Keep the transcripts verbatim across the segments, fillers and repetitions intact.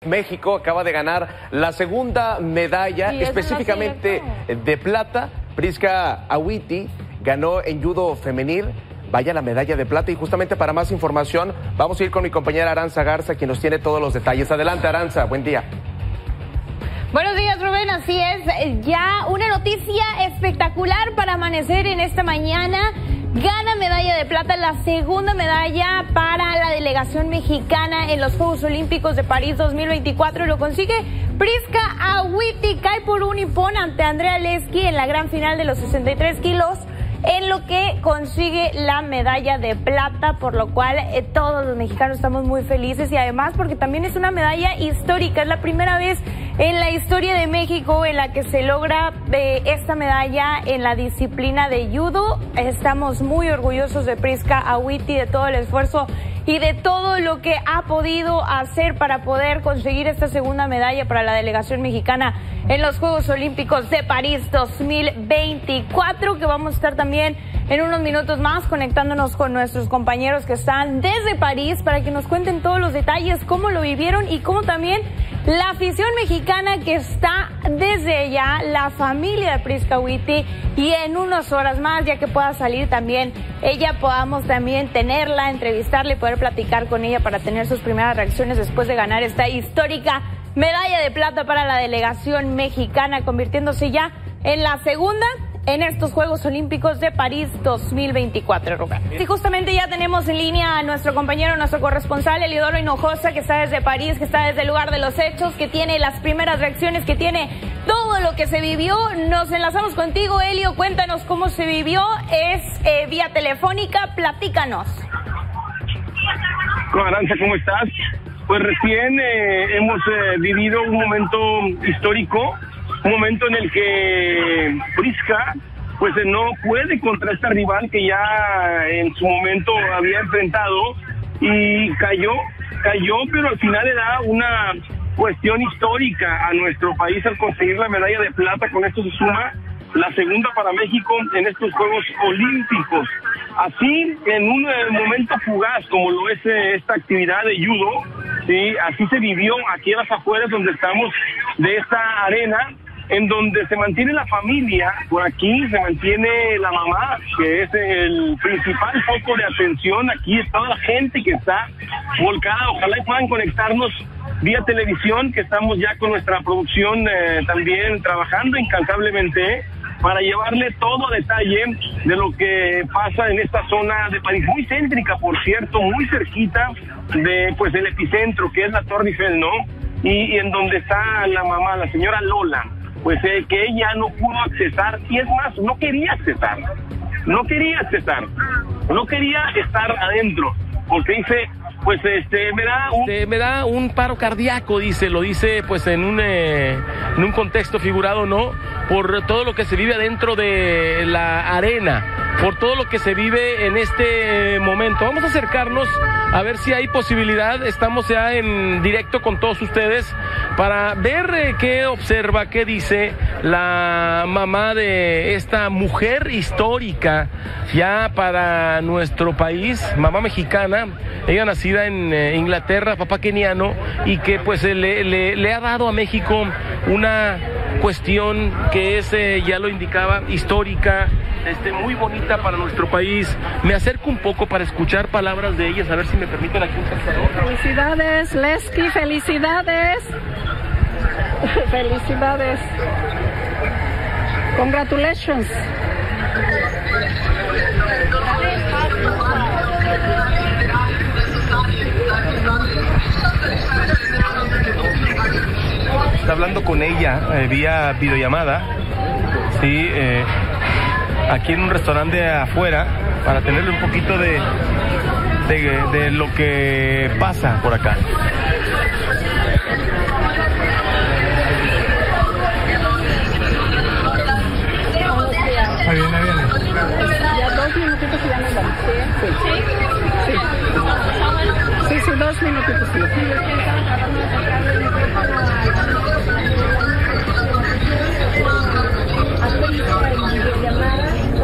México acaba de ganar la segunda medalla, sí, específicamente de plata. Prisca Awiti ganó en judo femenil, vaya la medalla de plata. Y justamente para más información vamos a ir con mi compañera Aranza Garza, quien nos tiene todos los detalles. Adelante, Aranza, buen día. Buenos días, Rubén, así es, ya una noticia espectacular para amanecer en esta mañana. Gana medalla de plata, la segunda medalla para la delegación mexicana en los Juegos Olímpicos de París dos mil veinticuatro. Lo consigue Prisca Awiti, cae por un hipón ante Andrea Leski en la gran final de los sesenta y tres kilos, en lo que consigue la medalla de plata, por lo cual eh, todos los mexicanos estamos muy felices, y además porque también es una medalla histórica. Es la primera vez en la historia de México en la que se logra eh, esta medalla en la disciplina de judo. Estamos muy orgullosos de Prisca Awiti, de todo el esfuerzo y de todo lo que ha podido hacer para poder conseguir esta segunda medalla para la delegación mexicana en los Juegos Olímpicos de París dos mil veinticuatro, que vamos a estar también en unos minutos más conectándonos con nuestros compañeros que están desde París para que nos cuenten todos los detalles, cómo lo vivieron y cómo también la afición mexicana que está desde allá, la familia de Prisca Awiti, y en unas horas más, ya que pueda salir también ella, podamos también tenerla, entrevistarla y poder platicar con ella para tener sus primeras reacciones después de ganar esta histórica medalla de plata para la delegación mexicana, convirtiéndose ya en la segunda en estos Juegos Olímpicos de París dos mil veinticuatro, Rubén. Sí, justamente ya tenemos en línea a nuestro compañero, nuestro corresponsal, Eliodoro Hinojosa, que está desde París, que está desde el lugar de los hechos, que tiene las primeras reacciones, que tiene todo lo que se vivió. Nos enlazamos contigo, Elio, cuéntanos cómo se vivió, es eh, vía telefónica, platícanos. Aranza, ¿cómo estás? Pues recién eh, hemos eh, vivido un momento histórico, un momento en el que Prisca pues no puede contra esta rival que ya en su momento había enfrentado, y cayó, cayó, pero al final le da una cuestión histórica a nuestro país al conseguir la medalla de plata. Con esto se suma la segunda para México en estos Juegos Olímpicos. Así, en un eh, momento fugaz como lo es eh, esta actividad de judo, ¿sí? Así se vivió aquí a las afueras donde estamos de esta arena, en donde se mantiene la familia. Por aquí se mantiene la mamá, que es el principal foco de atención. Aquí es toda la gente que está volcada. Ojalá puedan conectarnos vía televisión, que estamos ya con nuestra producción eh, también trabajando incansablemente para llevarle todo a detalle de lo que pasa en esta zona de París, muy céntrica, por cierto, muy cerquita de pues el epicentro, que es la Torre Eiffel, ¿no? Y, y en donde está la mamá, la señora Lola, pues eh, que ella no pudo accesar, y es más, no quería accesar, no quería accesar, no quería estar adentro, porque dice, pues este, me da un... Este, me da un paro cardíaco, dice, lo dice pues en un, eh, en un contexto figurado, ¿no? Por todo lo que se vive adentro de la arena, por todo lo que se vive en este momento. Vamos a acercarnos a ver si hay posibilidad. Estamos ya en directo con todos ustedes para ver eh, qué observa, qué dice la mamá de esta mujer histórica ya para nuestro país, mamá mexicana, ella nacida en eh, Inglaterra, papá keniano, y que pues eh, le, le, le ha dado a México una cuestión que es, eh, ya lo indicaba, histórica, este, muy bonita para nuestro país. Me acerco un poco para escuchar palabras de ellas, a ver si me permiten aquí un saltador. Felicidades, Leski, felicidades. Felicidades. Congratulations. Está hablando con ella eh, vía videollamada, sí, eh, aquí en un restaurante afuera, para tenerle un poquito de, de, de lo que pasa por acá. Ahí viene, ahí viene. Ya dos minutitos y ya nos vamos. Sí, sí. Sí, sí, sí, dos minutitos. Sí.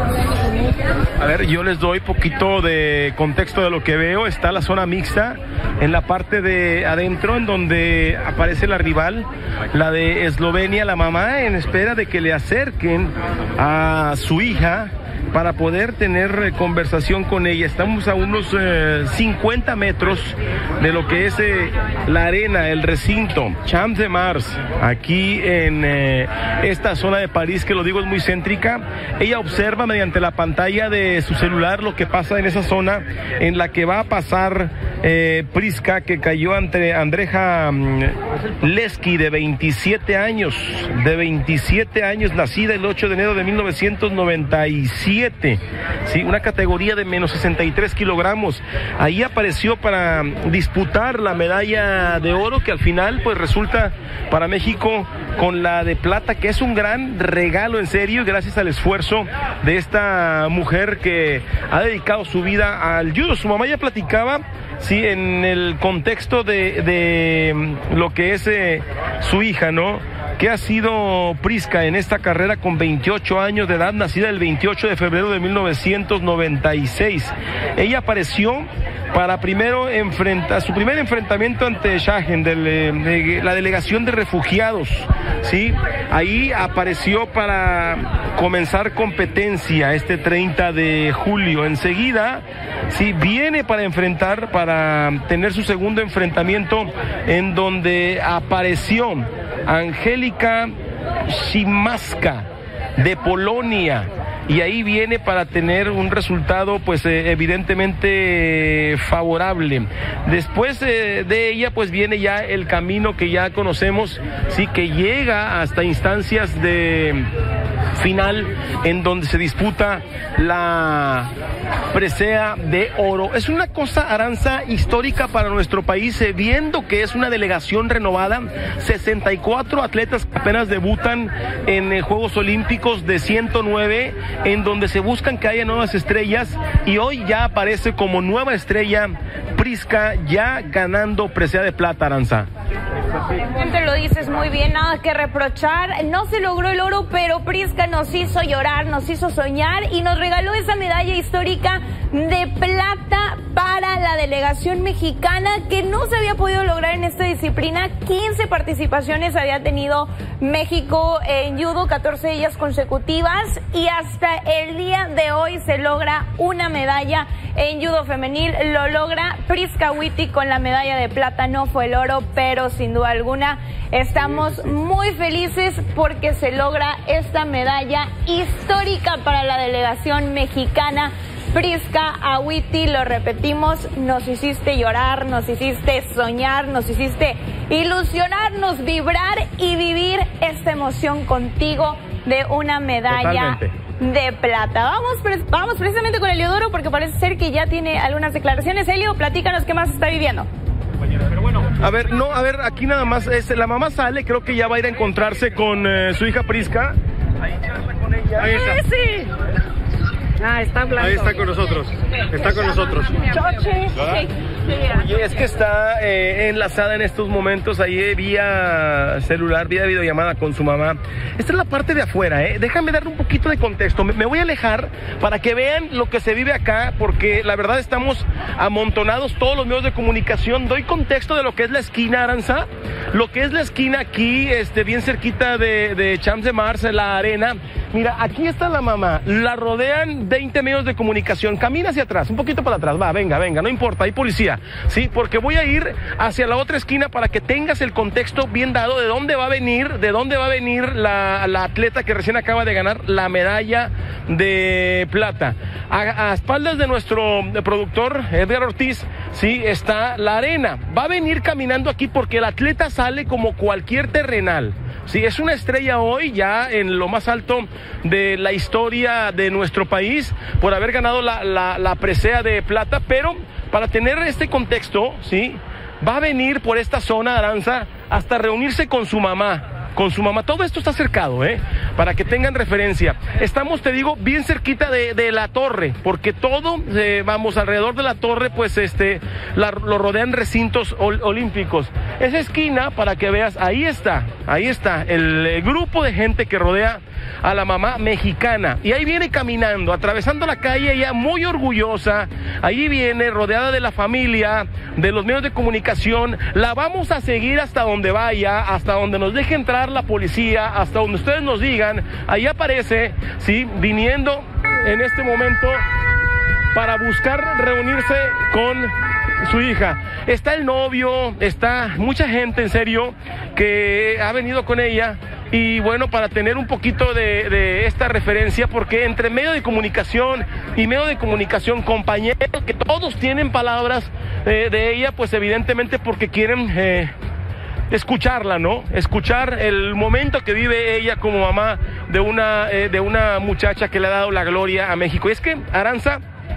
A ver, yo les doy poquito de contexto de lo que veo. Está la zona mixta, en la parte de adentro, en donde aparece la rival, la de Eslovenia, la mamá en espera de que le acerquen a su hija para poder tener eh, conversación con ella. Estamos a unos eh, cincuenta metros de lo que es eh, la arena, el recinto Champ de Mars, aquí en eh, esta zona de París, que lo digo es muy céntrica. Ella observa mediante la pantalla de su celular lo que pasa en esa zona en la que va a pasar eh, Priska, que cayó ante Andreja um, Leski, de veintisiete años, de veintisiete años, nacida el ocho de enero de mil novecientos noventa y siete. Sí, una categoría de menos sesenta y tres kilogramos. Ahí apareció para disputar la medalla de oro, que al final pues resulta para México con la de plata, que es un gran regalo, en serio, gracias al esfuerzo de esta mujer que ha dedicado su vida al judo. Su mamá ya platicaba, sí, en el contexto de, de lo que es eh, su hija, ¿no? ¿Qué ha sido Priska en esta carrera con veintiocho años de edad, nacida el veintiocho de febrero de mil novecientos noventa y seis? Ella apareció para primero enfrentar su primer enfrentamiento ante Schagen, de, de la delegación de refugiados, ¿sí? Ahí apareció para comenzar competencia este treinta de julio. Enseguida, sí, viene para enfrentar, para tener su segundo enfrentamiento, en donde apareció Angélica Szymaska de Polonia, y ahí viene para tener un resultado pues eh, evidentemente eh, favorable. Después eh, de ella pues viene ya el camino que ya conocemos, sí, que llega hasta instancias de final, en donde se disputa la presea de oro. Es una cosa, Aranza, histórica para nuestro país, eh, viendo que es una delegación renovada, sesenta y cuatro atletas que apenas debutan en eh, Juegos Olímpicos de ciento nueve, en donde se buscan que haya nuevas estrellas, y hoy ya aparece como nueva estrella Priska, ya ganando presea de plata, Aranza. Siempre lo dices muy bien, nada que reprochar. No se logró el oro, pero Priska nos hizo llorar, nos hizo soñar y nos regaló esa medalla histórica de plata para la delegación mexicana, que no se había podido lograr en esta disciplina. quince participaciones había tenido México en judo, catorce de ellas consecutivas, y hasta el día de hoy se logra una medalla en judo femenil. Lo logra Priska Witty con la medalla de plata. No fue el oro, pero sin duda alguna estamos muy felices porque se logra esta medalla histórica para la delegación mexicana. Priska Witty, lo repetimos, nos hiciste llorar, nos hiciste soñar, nos hiciste ilusionarnos, vibrar y vivir esta emoción contigo de una medalla Totalmente. de plata. Vamos, vamos precisamente con Eliodoro, porque parece ser que ya tiene algunas declaraciones. Elio, platícanos qué más está viviendo. Pero bueno, a ver, no, a ver, aquí nada más, es, la mamá sale, creo que ya va a ir a encontrarse con eh, su hija Priska. Ahí charla con ella. Ahí está. Sí. Ah, está hablando. Ahí está con nosotros, está con nosotros. Y es que está eh, enlazada en estos momentos ahí vía celular, vía videollamada con su mamá. Esta es la parte de afuera, ¿eh? Déjame darle un poquito de contexto. Me, me voy a alejar para que vean lo que se vive acá, porque la verdad estamos amontonados todos los medios de comunicación. Doy contexto de lo que es la esquina, Aranza. Lo que es la esquina aquí, este, bien cerquita de, de Champs de Mars, la arena. Mira, aquí está la mamá, la rodean veinte medios de comunicación. Camina hacia atrás, un poquito para atrás, va, venga, venga, no importa, hay policía, ¿sí? Porque voy a ir hacia la otra esquina para que tengas el contexto bien dado de dónde va a venir, de dónde va a venir la, la atleta que recién acaba de ganar la medalla de plata. A, a espaldas de nuestro productor, Edgar Ortiz, sí, está la arena. Va a venir caminando aquí porque el atleta sale como cualquier terrenal. Sí, es una estrella hoy ya en lo más alto de la historia de nuestro país por haber ganado la, la, la presea de plata, pero para tener este contexto, sí, va a venir por esta zona, Aranza, hasta reunirse con su mamá. Con su mamá, todo esto está cercado, ¿eh? Para que tengan referencia. Estamos, te digo, bien cerquita de, de la torre, porque todo, eh, vamos, alrededor de la torre, pues, este, la, lo rodean recintos ol, olímpicos. Esa esquina, para que veas, ahí está, ahí está, el, el grupo de gente que rodea a la mamá mexicana. Y ahí viene caminando, atravesando la calle, ella muy orgullosa. Ahí viene, rodeada de la familia, de los medios de comunicación. La vamos a seguir hasta donde vaya, hasta donde nos deje entrar la policía, hasta donde ustedes nos digan. Ahí aparece, sí, viniendo en este momento para buscar reunirse con su hija. Está el novio, está mucha gente, en serio, que ha venido con ella. Y bueno, para tener un poquito de, de esta referencia, porque entre medio de comunicación y medio de comunicación, compañeros, que todos tienen palabras eh, de ella, pues evidentemente porque quieren eh, escucharla, ¿no? Escuchar el momento que vive ella como mamá de una, eh, de una muchacha que le ha dado la gloria a México. Y es que, Aranza,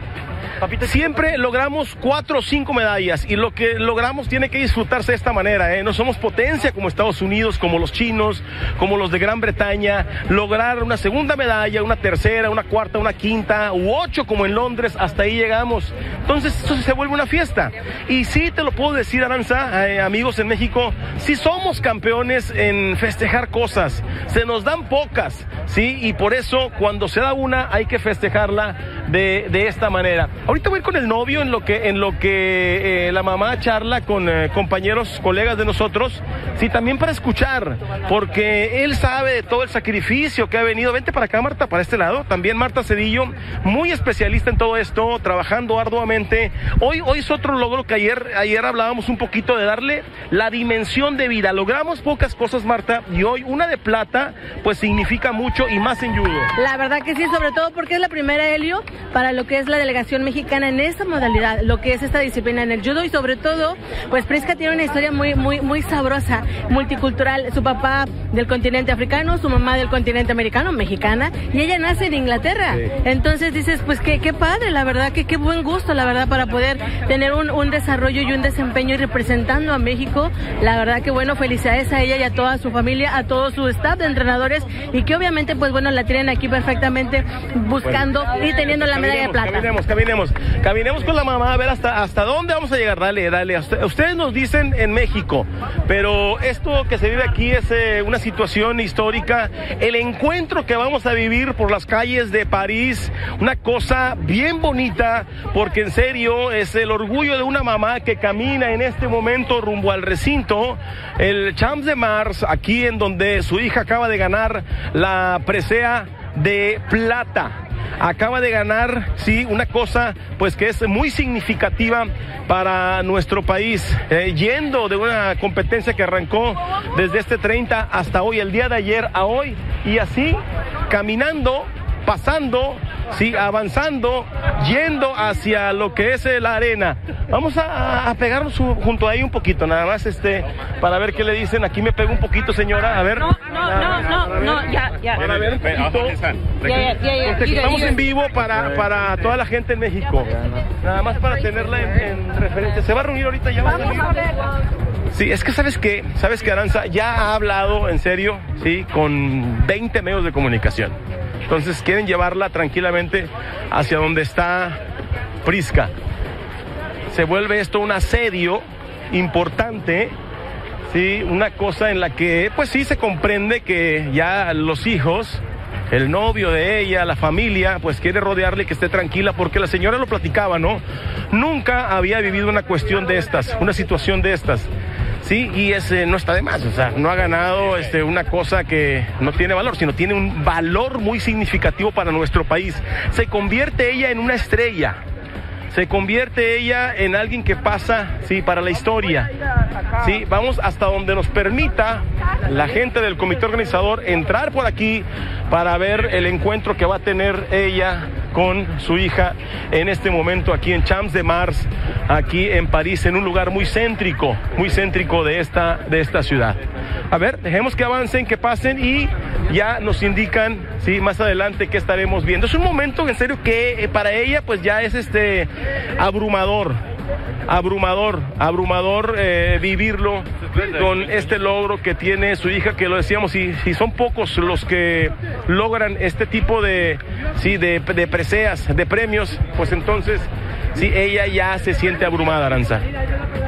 siempre logramos cuatro o cinco medallas y lo que logramos tiene que disfrutarse de esta manera, ¿eh? No somos potencia como Estados Unidos, como los chinos, como los de Gran Bretaña. Lograr una segunda medalla, una tercera, una cuarta, una quinta u ocho como en Londres, hasta ahí llegamos. Entonces eso se vuelve una fiesta. Y sí te lo puedo decir, Aranza, eh, amigos en México, sí somos campeones en festejar cosas. Se nos dan pocas, ¿sí? Y por eso cuando se da una hay que festejarla de, de esta manera. Ahorita voy con el novio en lo que en lo que eh, la mamá charla con eh, compañeros, colegas de nosotros, sí, también para escuchar, porque él sabe de todo el sacrificio que ha venido. Vente para acá, Marta, para este lado. También Marta Cedillo, muy especialista en todo esto, trabajando arduamente. Hoy, hoy es otro logro que ayer, ayer hablábamos un poquito de darle la dimensión de vida. Logramos pocas cosas, Marta, y hoy una de plata, pues significa mucho y más en judo. La verdad que sí, sobre todo porque es la primera, Helio, para lo que es la delegación mexicana en esta modalidad, lo que es esta disciplina en el judo. Y sobre todo, pues Prisca tiene una historia muy, muy, muy sabrosa, multicultural. Su papá del continente africano, su mamá del continente americano, mexicana, y ella nace en Inglaterra. Sí. Entonces dices, pues qué, qué padre, la verdad, que qué buen gusto, la verdad, para poder tener un, un desarrollo y un desempeño y representando a México. La verdad que bueno, felicidades a ella y a toda su familia, a todo su staff de entrenadores, y que obviamente, pues bueno, la tienen aquí perfectamente buscando bueno, y teniendo la medalla de plata. Caminemos, caminemos. Caminemos con la mamá a ver hasta, hasta dónde vamos a llegar. Dale, dale. Ustedes nos dicen en México, pero esto que se vive aquí es eh, una situación histórica. El encuentro que vamos a vivir por las calles de París, una cosa bien bonita, porque en serio es el orgullo de una mamá que camina en este momento rumbo al recinto, el Champs de Mars, aquí en donde su hija acaba de ganar la presea de plata. Acaba de ganar, sí, una cosa pues que es muy significativa para nuestro país, eh, yendo de una competencia que arrancó desde este treinta hasta hoy, el día de ayer a hoy, y así caminando, pasando, sí, avanzando, yendo hacia lo que es la arena. Vamos a, a pegarnos junto a ahí un poquito, nada más, este, para ver qué le dicen. Aquí me pego un poquito, señora, a ver. No, no, no, no, no, ya, ya. Para ver un poquito. Ya, ya, ya, ya. Estamos en vivo para, para toda la gente en México. Nada más para tenerla en, en referencia. ¿Se va a reunir ahorita ya? Vamos a ver. Sí, es que sabes que, sabes que Aranza ya ha hablado, en serio, sí, con veinte medios de comunicación. Entonces quieren llevarla tranquilamente hacia donde está Prisca. Se vuelve esto un asedio importante, sí, una cosa en la que pues sí se comprende que ya los hijos, el novio de ella, la familia, pues quiere rodearle y que esté tranquila, porque la señora lo platicaba, ¿no? Nunca había vivido una cuestión de estas, una situación de estas. Sí, y ese no está de más, o sea, no ha ganado este, una cosa que no tiene valor, sino tiene un valor muy significativo para nuestro país. Se convierte ella en una estrella, se convierte ella en alguien que pasa, sí, para la historia. Sí, vamos hasta donde nos permita la gente del comité organizador entrar por aquí para ver el encuentro que va a tener ella con su hija en este momento aquí en Champs de Mars, aquí en París, en un lugar muy céntrico, muy céntrico de esta, de esta ciudad. A ver, dejemos que avancen, que pasen y ya nos indican, sí, más adelante qué estaremos viendo. Es un momento, en serio, que eh, para ella pues ya es este abrumador. Abrumador, abrumador eh, vivirlo con este logro que tiene su hija, que lo decíamos, si, si son pocos los que logran este tipo de, sí, de, de preseas, de premios, pues entonces sí, ella ya se siente abrumada, Aranza.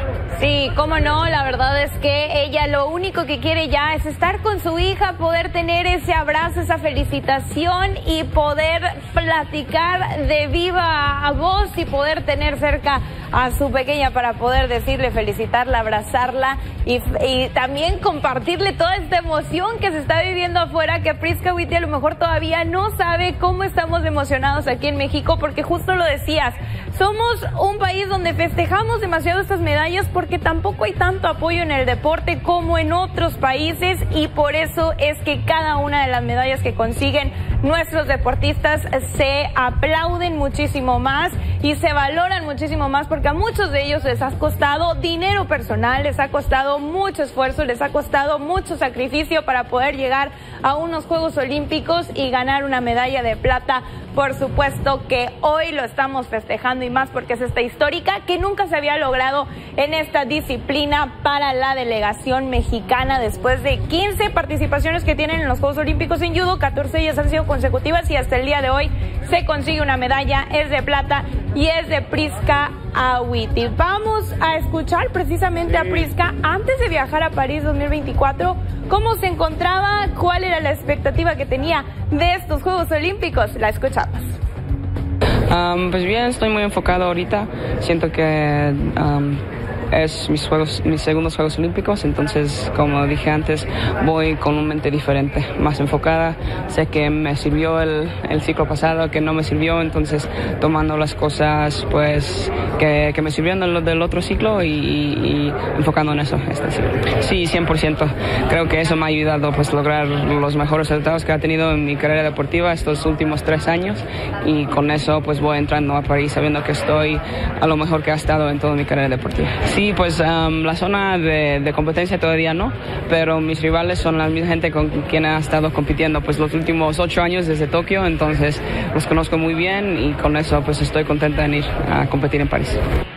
Sí, cómo no, la verdad es que ella lo único que quiere ya es estar con su hija, poder tener ese abrazo, esa felicitación y poder platicar de viva voz y poder tener cerca a su pequeña para poder decirle, felicitarla, abrazarla y, y también compartirle toda esta emoción que se está viviendo afuera, que Priska Witty a lo mejor todavía no sabe cómo estamos emocionados aquí en México, porque justo lo decías, somos un país donde festejamos demasiado estas medallas porque tampoco hay tanto apoyo en el deporte como en otros países, y por eso es que cada una de las medallas que consiguen nuestros deportistas se aplauden muchísimo más y se valoran muchísimo más, porque a muchos de ellos les ha costado dinero personal, les ha costado mucho esfuerzo, les ha costado mucho sacrificio para poder llegar a unos Juegos Olímpicos y ganar una medalla de plata. Por supuesto que hoy lo estamos festejando, y más porque es esta histórica que nunca se había logrado en esta disciplina para la delegación mexicana. Después de quince participaciones que tienen en los Juegos Olímpicos en judo, catorce de ellas han sido consecutivas y hasta el día de hoy se consigue una medalla, es de plata y es de Priska Witty. Vamos a escuchar precisamente a Priska antes de viajar a París dos mil veinticuatro, cómo se encontraba, cuál era la expectativa que tenía de estos Juegos Olímpicos. La escuchamos. Um, pues bien, estoy muy enfocado ahorita. Siento que um, es mis juegos, mis segundos Juegos Olímpicos, entonces, como dije antes, voy con una mente diferente, más enfocada. Sé que me sirvió el, el ciclo pasado, que no me sirvió, entonces tomando las cosas pues que, que me sirvieron del, del otro ciclo y, y, y enfocando en eso este ciclo. Sí, cien por ciento. Creo que eso me ha ayudado pues lograr los mejores resultados que he tenido en mi carrera deportiva estos últimos tres años, y con eso pues voy entrando a París sabiendo que estoy a lo mejor que ha estado en toda mi carrera deportiva. Sí, pues um, la zona de, de competencia todavía no, pero mis rivales son la misma gente con quien he estado compitiendo pues los últimos ocho años desde Tokio, entonces los conozco muy bien y con eso pues estoy contenta en ir a competir en París.